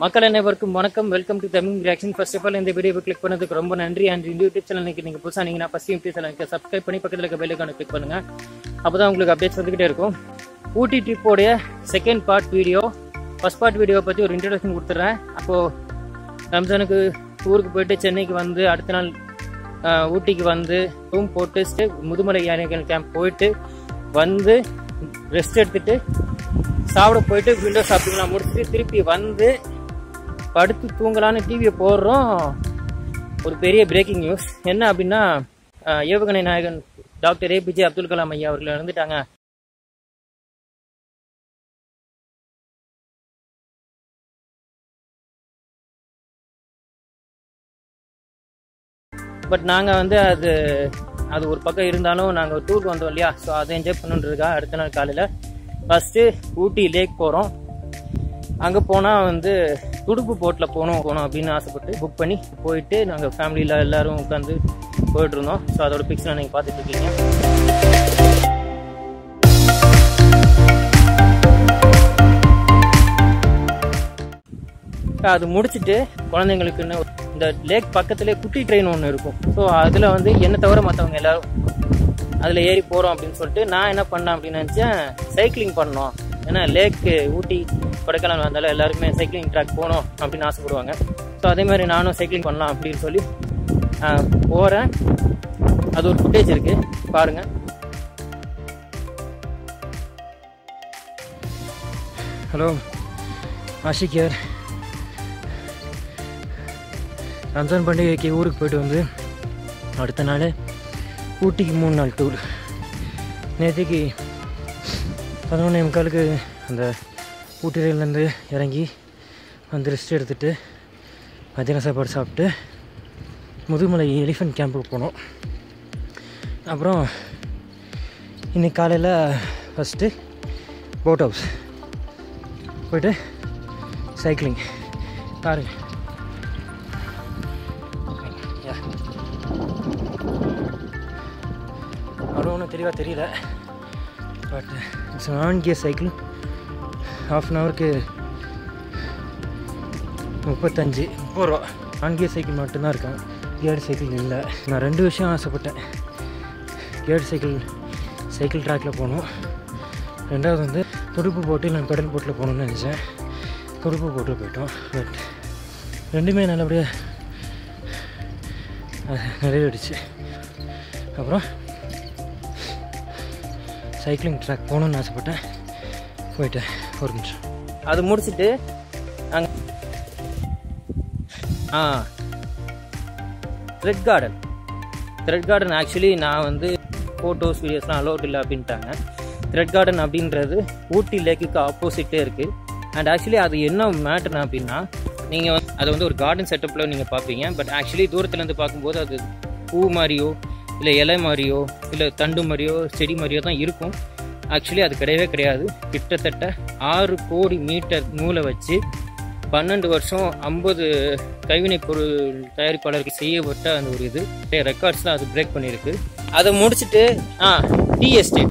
மக்கள் அனைவருக்கும் வணக்கம். Welcome to Tamil reaction. First of all இந்த வீடியோவை கிளிக் பண்ணதுக்கு ரொம்ப நன்றி. அண்ட் இந்த யூடியூப் சேனலுக்கு நீங்கள் புதுசாக நீங்கள் ஃபர்ஸ்ட் யூடியூப் சேனலுக்கு சப்ஸ்கிரைப் பண்ணி பக்கத்தில் இருக்க பெல் ஐகானை கிளிக் பண்ணுங்கள். அப்போ தான் உங்களுக்கு அப்டேட்ஸ் வந்துக்கிட்டே இருக்கும். ஊட்டி ட்ரிப்போடைய second part video, first part வீடியோவை பற்றி ஒரு இன்ட்ரடக்ஷன் கொடுத்துட்றேன். அப்போது ரம்ஜானுக்கு ஊருக்கு போயிட்டு சென்னைக்கு வந்து அடுத்த நாள் ஊட்டிக்கு வந்து ரூம் போட்டு முதுமலை யானைகள் கேம்ப் போயிட்டு வந்து ரெஸ்ட் எடுத்துட்டு சாப்பிட போயிட்டு விண்டோ ஷாப்பிங்லாம் முடிச்சுட்டு திருப்பி வந்து படுத்து தூங்கலான்னு டிவியை போடுறோம். ஒரு பெரிய பிரேக்கிங் நியூஸ் என்ன அப்படின்னா, ஏவுகணை நாயகன் டாக்டர் APJ அப்துல் கலாம் ஐயா அவர்கள் இறந்துட்டாங்க. பட் நாங்கள் வந்து அது ஒரு பக்கம் இருந்தாலும் நாங்கள் டூர் வந்தோம் இல்லையா, ஸோ அதை என்ஜாய் பண்ணுன்றதுக்காக அடுத்த நாள் காலையில் ஃபஸ்ட்டு ஊட்டி லேக் போகிறோம். அங்கே போனால் வந்து துடுப்பு போட்டில் போகணும் அப்படின்னு ஆசைப்பட்டு புக் பண்ணி போயிட்டு நாங்கள் ஃபேமிலியில் எல்லோரும் உட்காந்து போயிட்டு இருந்தோம். ஸோ அதோட பிக்சரை நீங்கள் பார்த்துட்டு இருக்கீங்க. அது முடிச்சுட்டு குழந்தைங்களுக்குன்னு இந்த லேக் பக்கத்துலேயே குட்டி ட்ரெயின் ஒன்று இருக்கும். ஸோ அதில் வந்து என்னை தவிர மற்றவங்க எல்லோரும் அதில் ஏறி போகிறோம் அப்படின்னு சொல்லிட்டு நான் என்ன பண்ணேன் அப்படின்னு நினச்சேன், சைக்கிளிங் பண்ணோம். ஏன்னா லேக்கு ஊட்டி கொடைக்கானல் வந்தாலும் எல்லாருக்குமே சைக்கிளிங் ட்ராக் போகணும் அப்படின்னு ஆசைப்படுவாங்க. ஸோ அதே மாதிரி நானும் சைக்கிளிங் பண்ணலாம் அப்படின்னு சொல்லி போகிறேன். அது ஒரு ஃபுட்டேஜ் இருக்குது, பாருங்கள். ஹலோ, ஆஷிக் யார். ரம்ஜான் பண்டிகைக்கு ஊருக்கு போயிட்டு வந்து அடுத்த நாள் ஊட்டிக்கு 3 நாள் டூர். நேற்றுக்கு 11:45 அந்த ஊட்டி ரயிலேருந்து இறங்கி வந்து ரெஸ்ட் எடுத்துகிட்டு மத்தியான சாப்பாடு சாப்பிட்டு முதுமலை எலிஃபென்ட் கேம்புக்கு போனோம். அப்புறம் இன்றைக்கி காலையில் ஃபஸ்ட்டு போட் ஹவுஸ் போய்ட்டு சைக்கிளிங் பாருங்கள். அவ்வளோ ஒன்றும் தெளிவாக தெரியல, but it's 1 gear cycle. ½ an ஹவருக்கு 35 ரூபா. 1 கியர் சைக்கிள் மட்டும்தான் இருக்கான், கியர்டு சைக்கிள் இல்லை. நான் 2 விஷயம் ஆசைப்பட்டேன். கியர்டு சைக்கிள் ட்ராக்கில் போகணும். ரெண்டாவது வந்து துடுப்பு போட்டு இல்லை பெடல் போட்டில் போகணுன்னு நினச்சேன். துடுப்பு போட்டு போயிட்டோம். பட் ரெண்டுமே நல்லபடியாக நிறைவேறிச்சு. அப்புறம் சைக்கிளிங் ட்ராக் போகணுன்னு ஆசைப்பட்டேன், போயிட்டேன். ஒரு நிமிஷம் அது முடிச்சுட்டு நாங்கள் த்ரெட் கார்டன் ஆக்சுவலி நான் வந்து ஃபோட்டோஸ் வீடியோஸ்லாம் அலோட் இல்லை அப்படின்ட்டாங்க. த்ரெட் கார்டன் அப்படின்றது ஊட்டி லேக்குக்கு ஆப்போசிட்டே இருக்குது. அண்ட் ஆக்சுவலி அது என்ன மேட்டர்னா அப்படின்னா, நீங்கள் அதை வந்து ஒரு கார்டன் செட்டப்பில் நீங்கள் பார்ப்பீங்க. பட் ஆக்சுவலி தூரத்துலேருந்து பார்க்கும்போது அது பூ மாதிரியோ இல்லை இலை மாதிரியோ இல்லை தண்டு மாதிரியோ செடி மாதிரியோ தான் இருக்கும். ஆக்சுவலி அது கிடையவே கிடையாது. கிட்டத்தட்ட 6 கோடி மீட்டர் நூலை வச்சு 12 வருஷம் 50 கைவினைப் பொருள் தயாரிப்பாளருக்கு செய்யப்பட்ட அந்த ஒரு இது ரெக்கார்ட்ஸ்லாம் அது பிரேக் பண்ணியிருக்கு. அதை முடிச்சுட்டு tea estate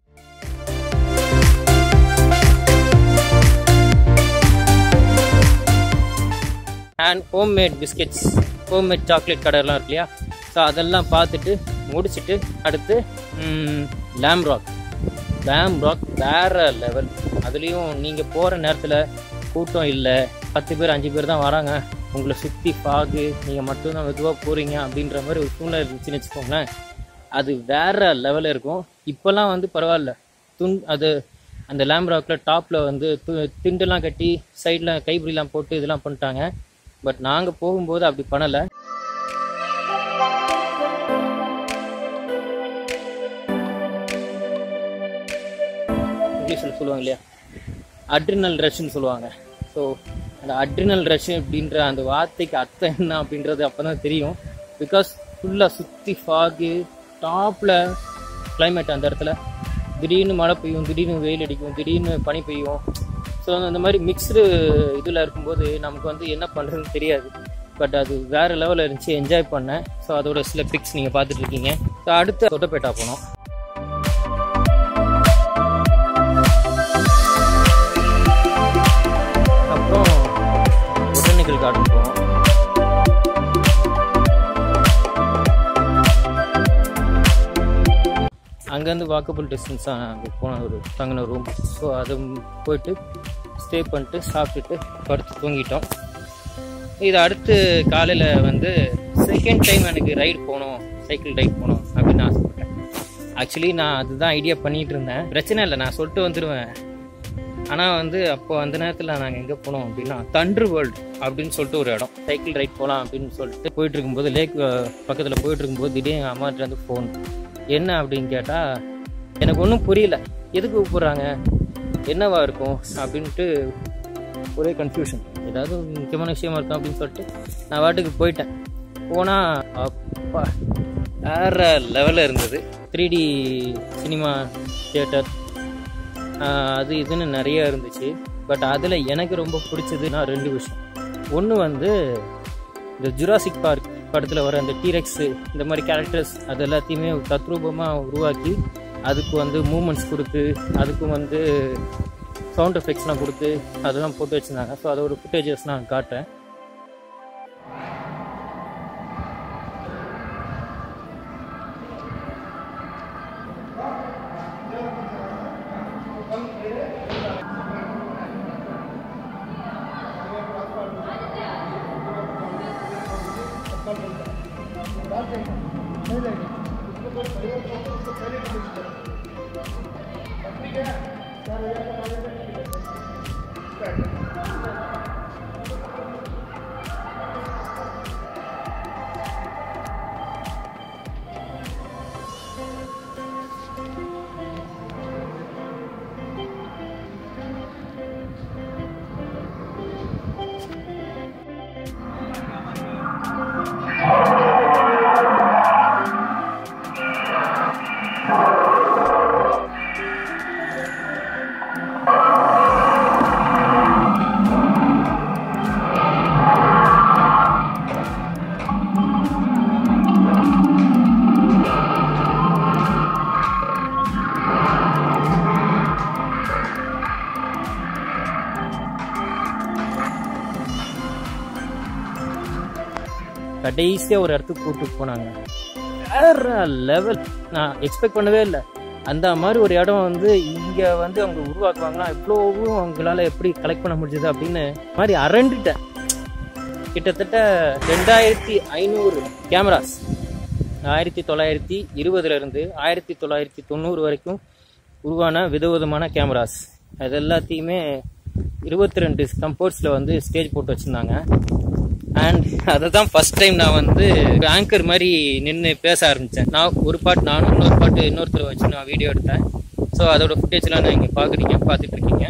and homemade biscuits, homemade chocolate கடைலாம் இருக்கு இல்லையா, ஸோ அதெல்லாம் பார்த்துட்டு முடிச்சுட்டு அடுத்து லேம் ராக் வேறு லெவல். அதுலேயும் நீங்கள் போகிற நேரத்தில் கூட்டம் இல்லை, 10 பேர் 5 பேர் தான் வராங்க, உங்களை சுற்றி ஃபாகு, நீங்கள் மட்டும்தான் மெதுவாக போகிறீங்க அப்படின்ற மாதிரி ஒரு சூழ்நிலை இருந்துச்சுன்னு வச்சுக்கோங்களேன். அது வேறு லெவலில் இருக்கும். இப்போல்லாம் வந்து பரவாயில்ல, அது அந்த லேம் ராக்கில் டாப்பில் வந்து திண்டெல்லாம் கட்டி சைடில் கைப்பிடிலாம் போட்டு இதெல்லாம் பண்ணிட்டாங்க. பட் நாங்கள் போகும்போது அப்படி பண்ணலை. இங்கிலீஷில் சொல்லுவாங்க இல்லையா, அட்ரினல் ரஷ்ன்னு சொல்லுவாங்க. ஸோ அந்த அட்ரினல் ரஷ் அப்படின்ற அந்த வார்த்தைக்கு அர்த்தம் என்ன அப்படின்றது அப்போ தான் தெரியும். பிகாஸ் ஃபுல்லாக சுற்றி ஃபாகு, டாப்பில் கிளைமேட், அந்த இடத்துல திடீர்னு மழை பெய்யும், திடீர்னு வெயில் அடிக்கும், திடீர்னு பனி பெய்யும். ஸோ அந்த மாதிரி மிக்ஸ்டு இதில் இருக்கும்போது நமக்கு வந்து என்ன பண்ணுறதுன்னு தெரியாது. பட் அது வேறு லெவலில் இருந்துச்சு, என்ஜாய் பண்ணேன். ஸோ அதோட சில பிக்ஸ் நீங்கள் பார்த்துட்ருக்கீங்க. ஸோ அடுத்து தொட்டப்பேட்டா போனோம். அப்புறம் கார்டன் போனோம். அங்கேருந்து வாக்கபிள் டிஸ்டன்ஸ் தான் அங்கே போன ஒரு தங்கின ரூம். ஸோ அது போயிட்டு ஸ்டே பண்ணிட்டு சாப்பிட்டுட்டு படுத்து தூங்கிட்டோம். இது அடுத்து காலையில் வந்து செகண்ட் டைம் எனக்கு ரைடு போகணும், சைக்கிள் ரைட் போகணும் அப்படின்னு ஆசைப்பட்டேன். ஆக்சுவலி நான் அதுதான் ஐடியா பண்ணிகிட்டு இருந்தேன். பிரச்சனை இல்லை, நான் சொல்லிட்டு வந்துடுவேன். ஆனால் வந்து அப்போ அந்த நேரத்தில் நாங்கள் எங்கே போனோம் அப்படின்னா தண்டர் வேர்ல்டு அப்படின்னு சொல்லிட்டு ஒரு இடம், சைக்கிள் ரைட் போகலாம் அப்படின்னு சொல்லிட்டு போயிட்டு இருக்கும்போது லேக் பக்கத்தில் போயிட்டு இருக்கும்போது திடீர்னு எங்கள் அம்மாட்ட வந்து ஃபோன். என்ன அப்படின்னு கேட்டால் எனக்கு ஒன்றும் புரியல, எதுக்கு கூப்பிட்றாங்க, என்னவா இருக்கும் அப்படின்ட்டு ஒரே கன்ஃபியூஷன். ஏதாவது முக்கியமான விஷயமா இருக்கும் அப்படின்னு சொல்லிட்டு நான் வாட்டுக்கு போயிட்டேன். போனால் அப்பா வேறு லெவலில் இருந்தது. 3D சினிமா தியேட்டர் அது இதுன்னு நிறைய இருந்துச்சு. பட் அதில் எனக்கு ரொம்ப பிடிச்சதுன்னா 2 விஷயம். ஒன்று வந்து இந்த ஜுராசிக் பார்க் படத்தில் வர அந்த டீரெக்ஸு இந்த மாதிரி கேரக்டர்ஸ் அது எல்லாத்தையுமே தத்ரூபமாக உருவாக்கி அதுக்கு வந்து மூமெண்ட்ஸ் கொடுத்து அதுக்கும் வந்து சவுண்ட் எஃபெக்ட்ஸ்லாம் கொடுத்து அதெல்லாம் போட்டு வச்சுருந்தாங்க. ஸோ அதோட ஃபுட்டேஜஸ் நான் காட்டுறேன். கடைசியாக ஒரு இடத்துக்கு கூப்பிட்டு போனாங்க. வேற லெவல். நான் எக்ஸ்பெக்ட் பண்ணவே இல்லை. அந்த மாதிரி ஒரு இடம் வந்து இங்கே வந்து அவங்க உருவாக்குவாங்களா, இவ்வளோவும் அவங்களால எப்படி கலெக்ட் பண்ண முடிஞ்சது அப்படின்னு மாதிரி அரண்டுட்டேன். கிட்டத்தட்ட 2500 கேமராஸ் 1920 1990 வரைக்கும் உருவான விதவிதமான கேமராஸ் அது எல்லாத்தையுமே 22 கம்போர்ட்ஸில் வந்து ஸ்டேஜ் போட்டு வச்சுருந்தாங்க. அண்ட் அதை தான் ஃபஸ்ட் டைம் நான் வந்து ஆங்கர் மாதிரி நின்று பேச ஆரம்பித்தேன். நான் ஒரு பாட்டு நானும் இன்னொரு பாட்டு இன்னொருத்தர் வச்சு நான் வீடியோ எடுத்தேன். ஸோ அதோட ஃபுட்டேஜ்லாம் நான் இங்கே பார்த்துட்ருக்கீங்க.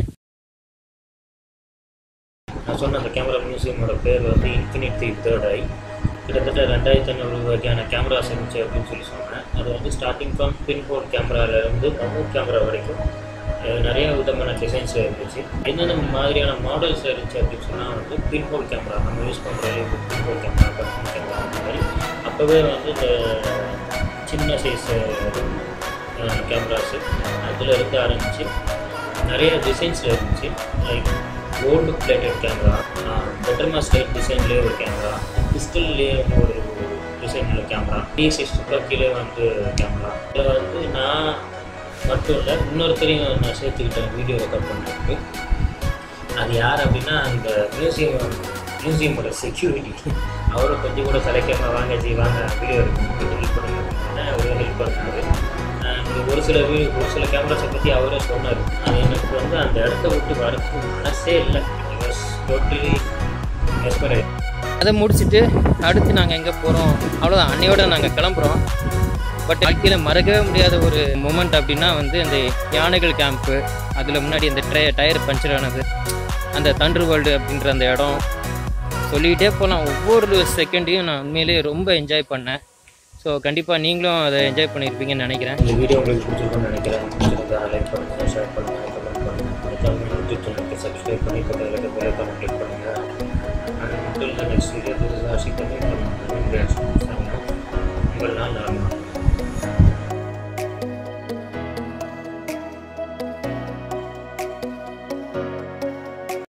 நான் சொன்ன அந்த கேமரா மியூசியமோட பேர் வந்து இன்ஃபினிட்டி தேர்ட் ஐ. கிட்டத்தட்ட 2500 வகையான கேமராஸ் இருந்துச்சு அப்படின்னு சொல்லி சொன்னேன். அது வந்து ஸ்டார்டிங் ஃப்ரம் பின்ஹோல் கேமராவிலேருந்து மொபைல் கேமரா வரைக்கும் நிறைய விதமான டிசைன்ஸ் இருந்துச்சு. என்னென்ன மாதிரியான மாடல்ஸ் இருந்துச்சு அப்படின்னு சொன்னால் வந்து பின்ஹோல் கேமரா நம்ம யூஸ் பண்ணுற பின்ஹோல் கேமரா பர்சனல் கேமரா அந்த மாதிரி அப்போவே வந்து இந்த சின்ன சைஸ் கேமராஸு அதில் இருந்து ஆரம்பிச்சு நிறைய டிசைன்ஸில் இருந்துச்சு. Like gold plated camera, petromax light டிசைன்லேயே ஒரு கேமரா, பிஸ்டல்லேயே ஒரு டிசைனில் கேமரா, T6 கீழே வந்து கேமரா. இதில் வந்து நான் மட்டும் இல்லை இன்னொருத்தரையும் நான் சேர்த்துக்கிட்டேன் வீடியோ ரெக்கார்ட் பண்ணுறதுக்கு. அது யார் அப்படின்னா அந்த மியூசியமோட செக்யூரிட்டி. அவரை கொஞ்சம் கூட தலைக்காம வாங்க வீடியோ எடுக்கணும் ஹெல்ப் பண்ணுங்க அப்படின்னா அவரே ஹெல்ப் பண்ணாரு. ஒரு சில கேமராஸை பற்றி அவரே சொன்னார். அது எனக்கு வந்து அந்த இடத்த விட்டு வரதுக்கு மனசே இல்லை. Totally expired. அதை முடிச்சுட்டு அடுத்து நாங்கள் எங்கே போகிறோம் அவ்வளோதான், அன்னையோட நாங்கள் கிளம்புறோம். பட் வாழ்க்கையில் மறக்கவே முடியாத ஒரு மூமெண்ட் அப்படின்னா வந்து அந்த யானைகள் கேம்ப்பு, அதில் முன்னாடி அந்த டயர் பஞ்சர் ஆனது, அந்த தண்டர் வேர்ல்டு அப்படின்ற அந்த இடம் சொல்லிகிட்டே போகலாம். ஒவ்வொரு செகண்டையும் நான் உண்மையிலேயே ரொம்ப என்ஜாய் பண்ணேன். ஸோ கண்டிப்பாக நீங்களும் அதை என்ஜாய் பண்ணியிருப்பீங்கன்னு நினைக்கிறேன். இந்த வீடியோ உங்களுக்கு பிடிச்சிருக்குன்னு நினைக்கிறேன். லைக் பண்ணுங்கள், ஷேர் பண்ணுங்கள், கமெண்ட் பண்ணுங்கள், யூடியூப் சேனலுக்கு சப்ஸ்கிரைப் பண்ணி பக்கத்தில் பெல் ஐகானை கிளிக் பண்ணுங்கள். நெக்ஸ்ட் வீடியோ ஆஷிக் பண்ணி உங்கள் நாள்